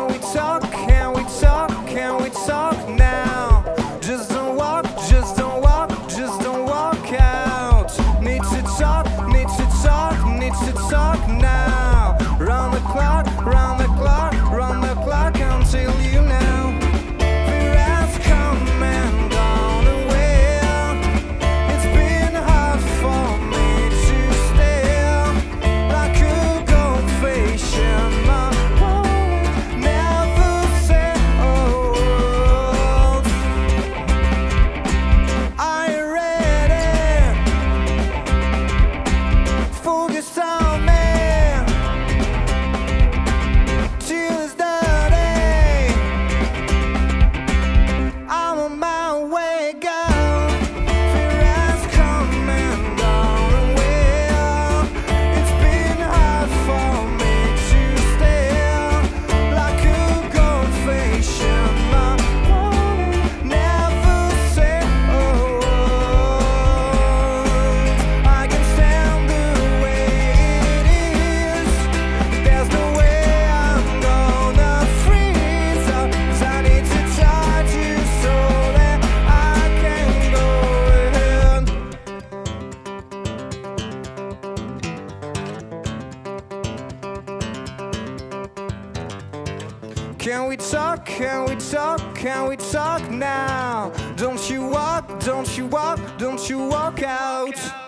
Can we talk? Can we talk? Can we talk now? Just don't walk, just don't walk, just don't walk out. Need to talk, need to talk, need to talk now. Round the clock, round the clock, round the clock until you know. Fear has come and gone away. It's been hard for me to stay like a goldfish in my hole. Never settled. Are you ready? Focus on me. Till it's dirty. I'm on my way, girl. Fear has come and gone away. It's been hard for me to stay like a goldfish in my hole. Never settled. I can stand the way it is. There's no way I'm gonna freeze up. 'Cause I need to touch you so that I can go ahead. Can we talk? Can we talk? Can we talk now? Don't you walk, don't you walk, don't you walk out.